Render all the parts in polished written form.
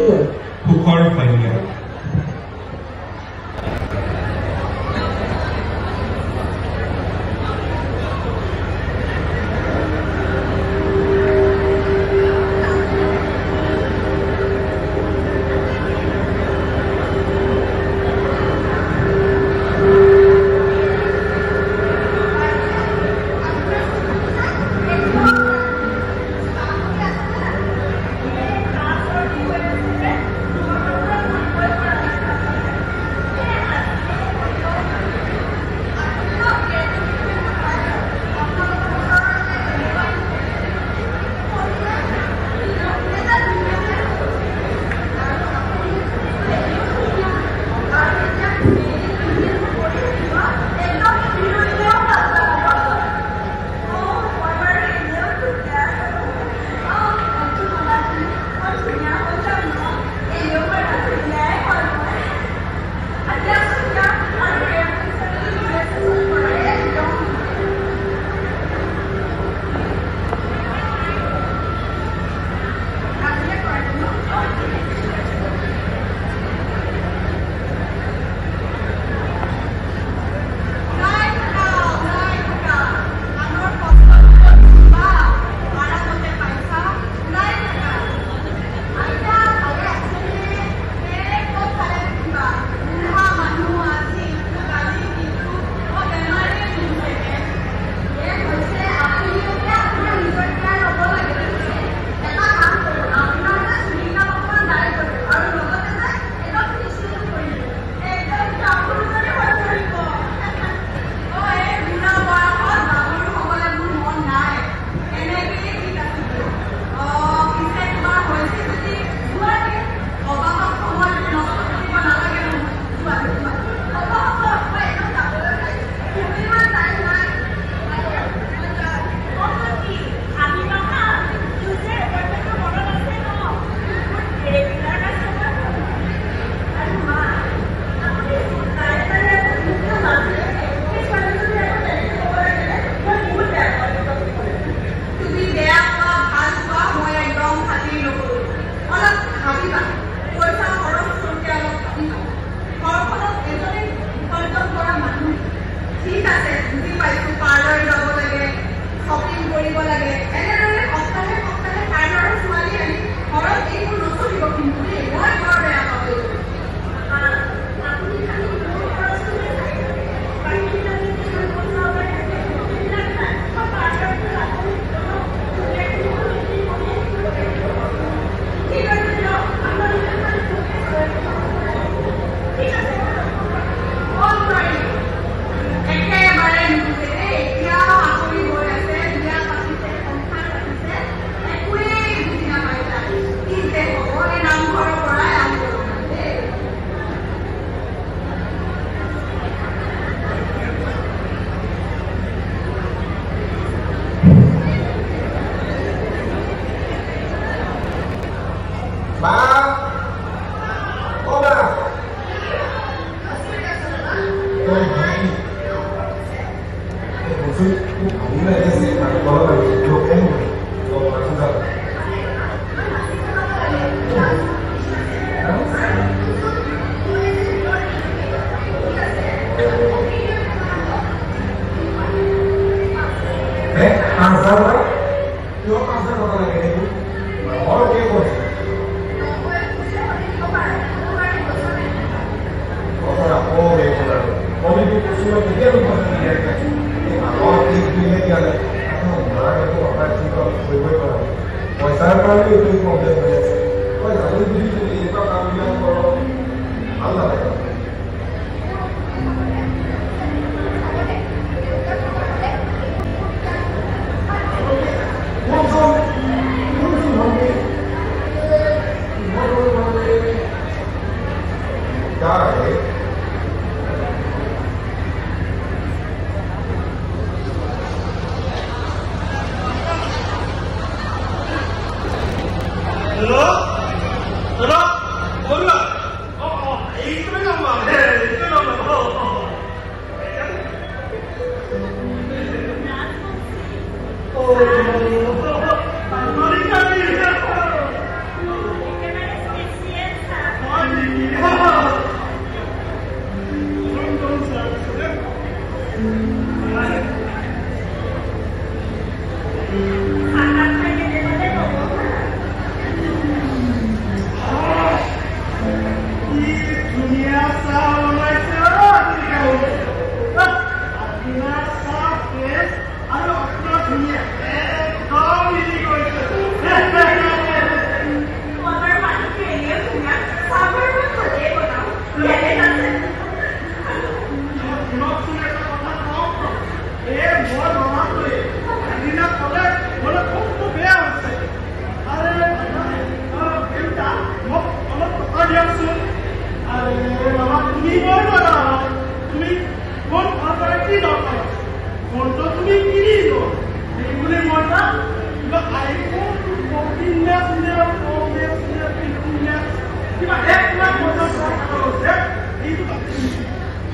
সুখৰ সৈন্য।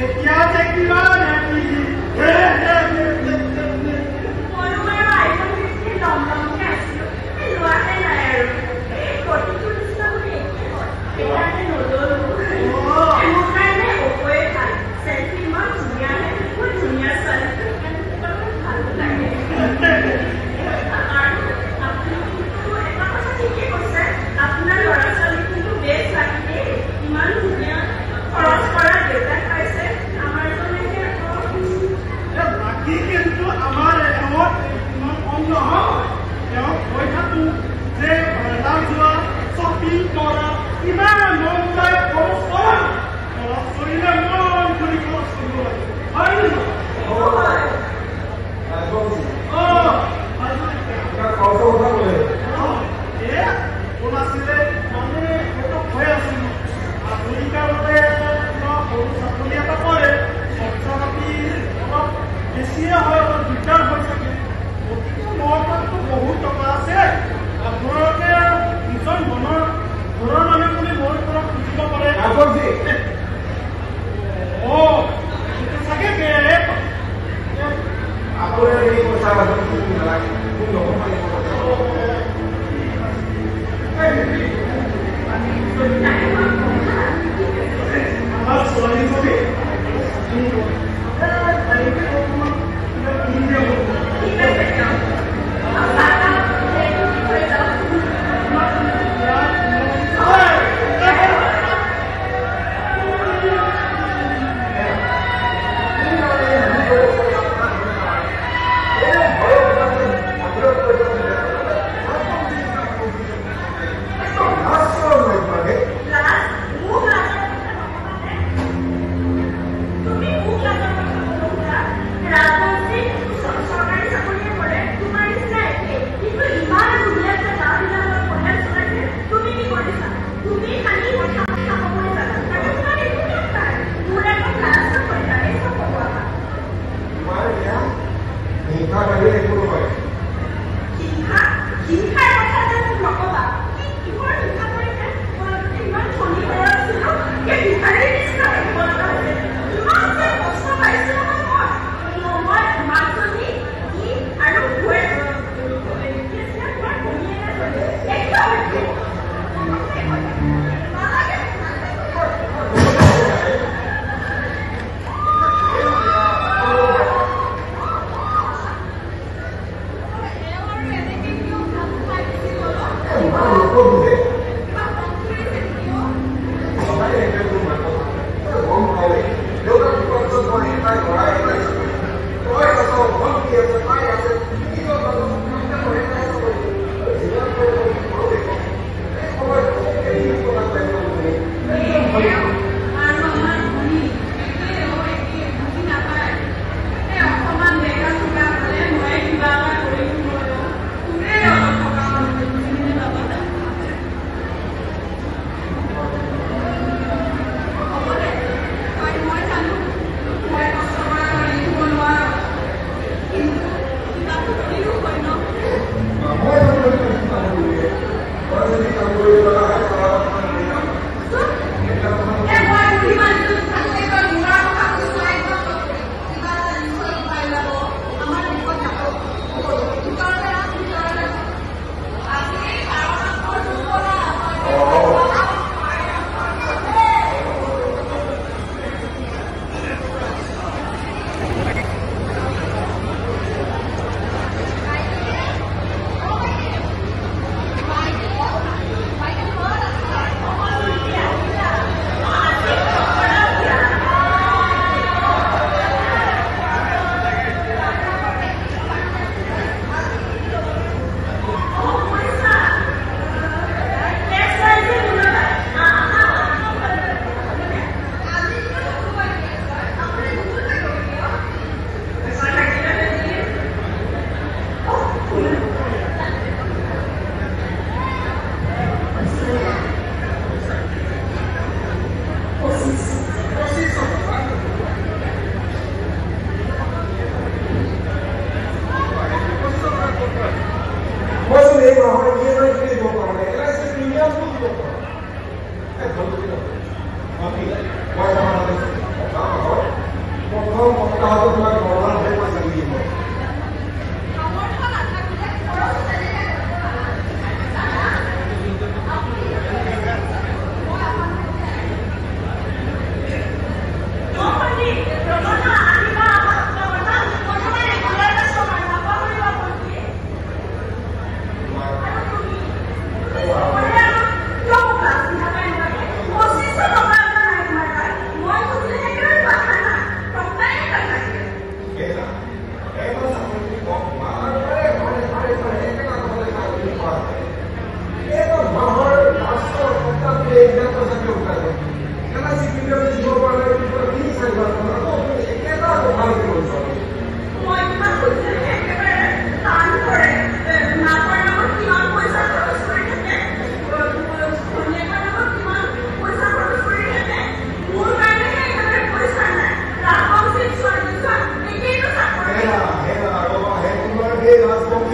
Gracias.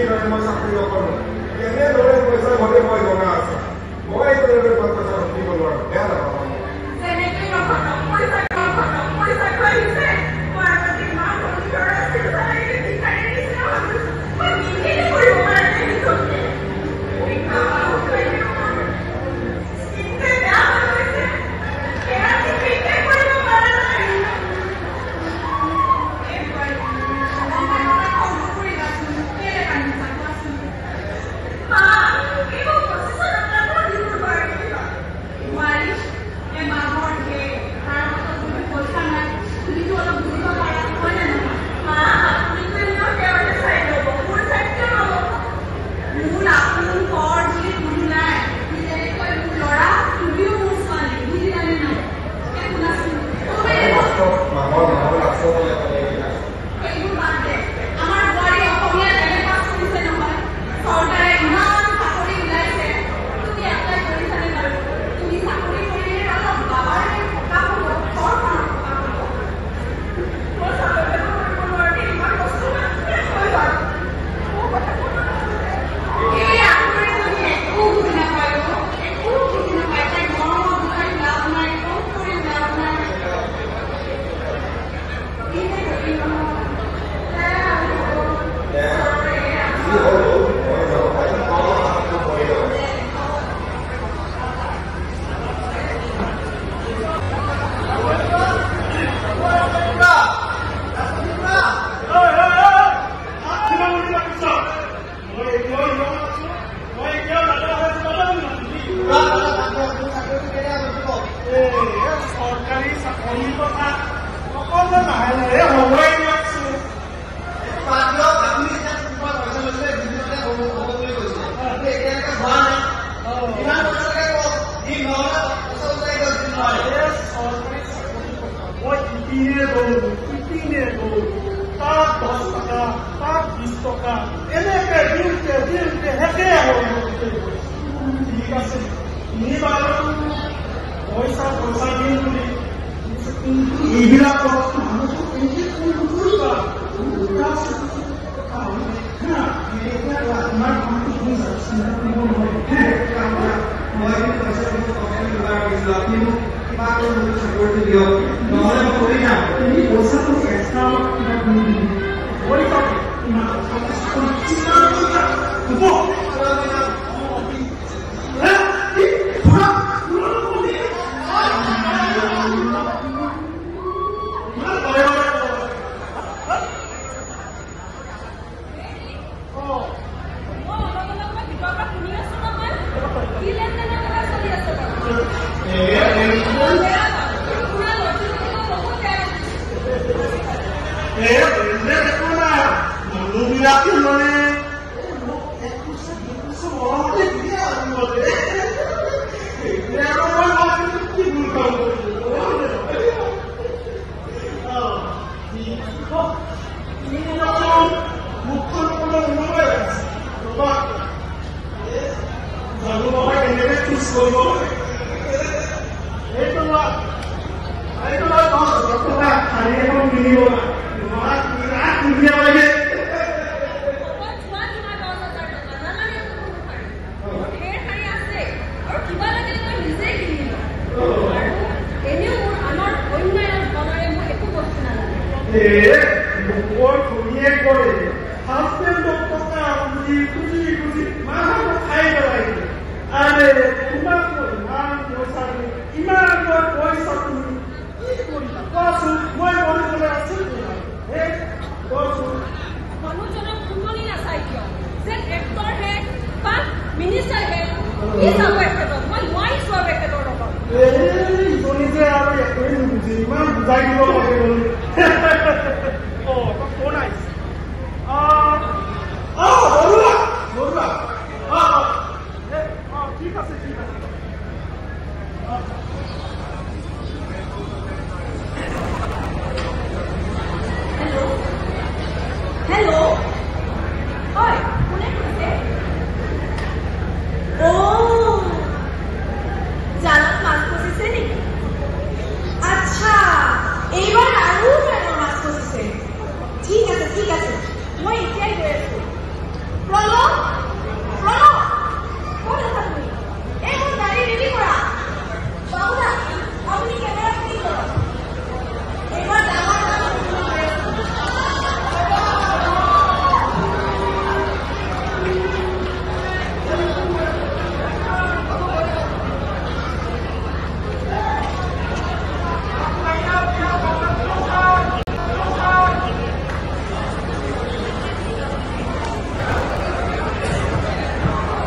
ধৰণে মই চাকৰি নকৰোঁ কেনেদৰে পইচা ঘটে মই জনা আছে মই এইদৰে পইচা ঘটিব নোৱাৰোঁ বেয়া নাপাব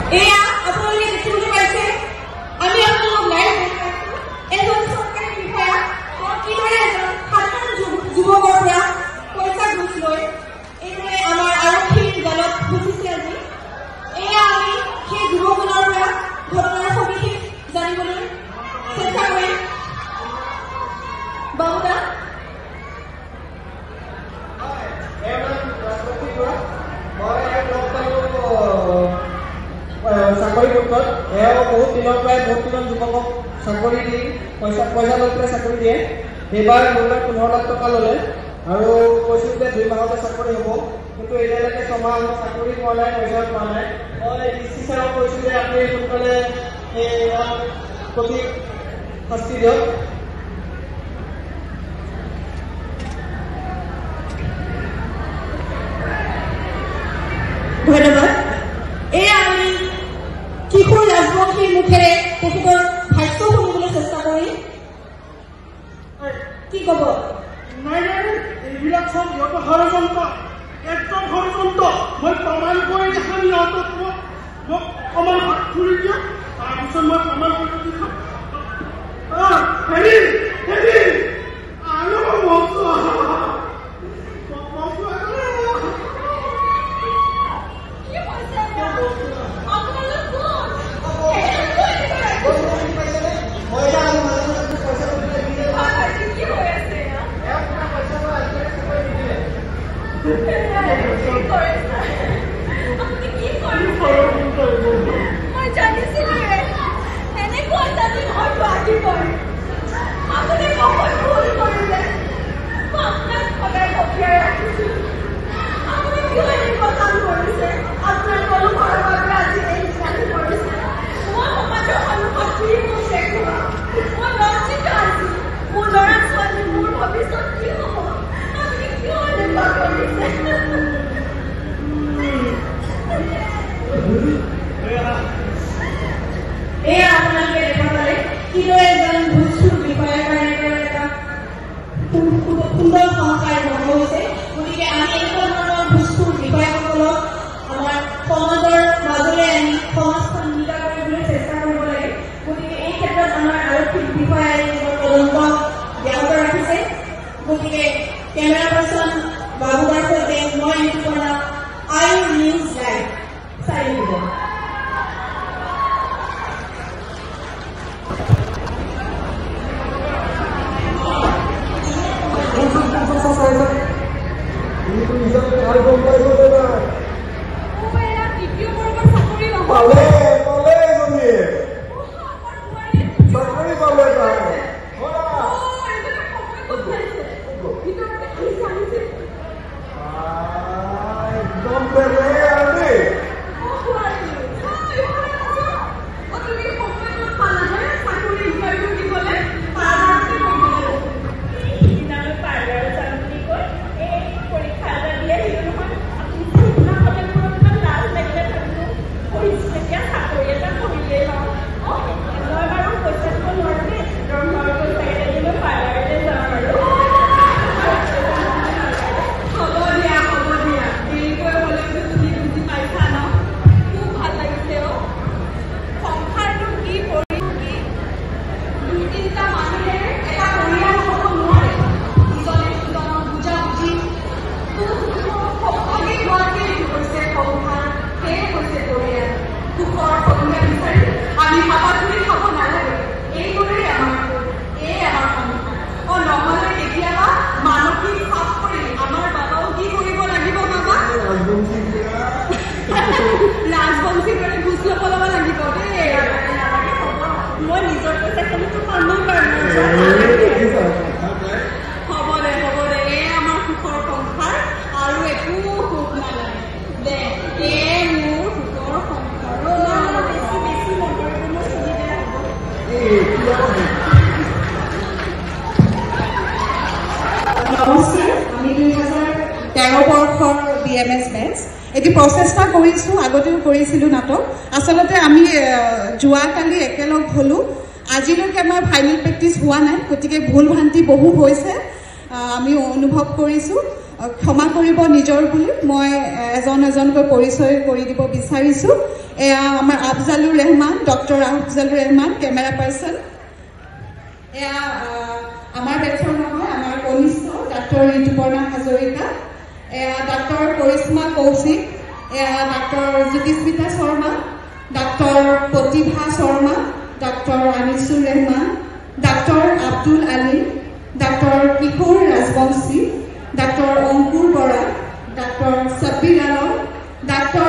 এয়া আপোনালোকে দেখিবলৈ পাইছে আমি আপোনালোকক লাইভ এজন চৰকাৰী বিষয়া কিদৰে এজন সাধাৰণ যুৱকৰ পৰা পইচা ঘুচ লৈ এইদৰে আমাৰ আৰক্ষীৰ দলত গুচিছে আজি এয়া আমি সেই যুৱকজনৰ পৰা ঘটনাৰ সবিশেষ জানিবলৈ চেষ্টা কৰিম বাবুদা চাকৰি ক্ষেত্ৰত এওঁ বহুত দিনৰ পৰাই বহুত দিনৰ যুৱকক চাকৰি দি পইচা লৈ পেলাই চাকৰি দিয়ে এইবাৰ মোলৈ 15 লাখ টকা ল'লে আৰু কৈছিল যে 2 মাহতে চাকৰি হ'ব কিন্তু এতিয়ালৈকে 6 মাহ চাকৰি পোৱা নাই পইচা পোৱা নাই মই ডিচি ছাৰক কৈছোঁ যে আপুনি সোনকালে সঠিক শাস্তি দিয়ক ধন্যবাদ এয়া আমি কিশোৰ ৰাজবংশীৰ মুখেৰে তেখেতৰ ভাষ্য শুনিবলৈ চেষ্টা কৰিম কি ক'ব নাই এইবিলাক চব সিহঁতৰ ষড়যন্ত্ৰ একদম ষড়যন্ত্ৰ মই প্ৰমাণ কৰি দেখাম সিহঁতক মোক অকণমান হাত ফুৰি দিয়ক তাৰপিছত মই প্ৰমাণ কৰি দিম হেৰি আৰু বস্তু মই জানিছিলো এনেকুৱা এটা দিন হয়তো আহিবই আপুনি বহুত ভুল কৰিলে মই আপোনাক সদায় পঠিয়াই ৰাখিছিলো আপুনি কিয় এনেকুৱা কাম কৰিছে আপোনাৰ কোনো ঘৰৰ বাবে আজি এই নিচানি কৰিছে মই সমাজৰ সন্মুখত কি কৈছে মই লজ্জিত আছো মোৰ ল'ৰা ছোৱালী মোৰ ভৱিষ্যত কি হ'ব আপুনি কিয় এনেকুৱা কৰিছে এয়া আপোনালোকে দেখা পালে কিদৰে এজন ভুজচুৰ বিষয়াৰ কাৰণে এটা সুন্দৰ সহকাৰী হ'ব হৈছে গতিকে আমি এনেকুৱা ধৰণৰ ভুজচুৰ বিষয়াসকলক আমাৰ সমাজৰ মাজলৈ আনি সমাজখন নিকা কৰিবলৈ চেষ্টা কৰিব লাগে গতিকে এই ক্ষেত্ৰত আমাৰ আৰক্ষী বিষয়াই তদন্ত ব্যাহত ৰাখিছে গতিকে কেমেৰা পাৰ্চন বাবুদাৰ সৈতে মই ঋতুপৰ্ণা আইৰ নিউজ লাইভ চাই দিব এটি প্ৰচেষ্টা কৰিছো আগতেও কৰিছিলো নাটক আসলতে আমি যোৱাকালি একেলগ হলো আজিলৈকে আমাৰ ফাইনেল প্ৰেক্টিছ হোৱা নাই গতিকে ভুল ভ্ৰান্তি বহু হৈছে আমি অনুভৱ কৰিছো ক্ষমা কৰিব নিজৰ বুলি মই এজন এজনকৈ পৰিচয় কৰি দিব বিচাৰিছোঁ। এয়া আমাৰ Afzalur Rahman, doctor Afzalur Rahman, camera person. এয়া আমাৰ বেটছৰ নহয়, আমাৰ কনিষ্ঠ ডাক্তৰ ঋতুপৰ্ণা হাজৰিকা। এয়া ডাক্তৰ কৰিশ্মা কৌশিক, এয়া ডাক্তৰ জ্যোতিস্মিতা শৰ্মা, ডাক্তৰ প্ৰতিভা শৰ্মা, ডাক্তৰ আনিছুৰ ৰহমান, ডাক্তৰ আব্দুল আলী, ডাক্তৰ কিশোৰ ৰাজবংশী, ডাক্তৰ অংকুৰ বৰা, ডাক্তৰ সাব্বিৰ আলম, ডাক্তৰ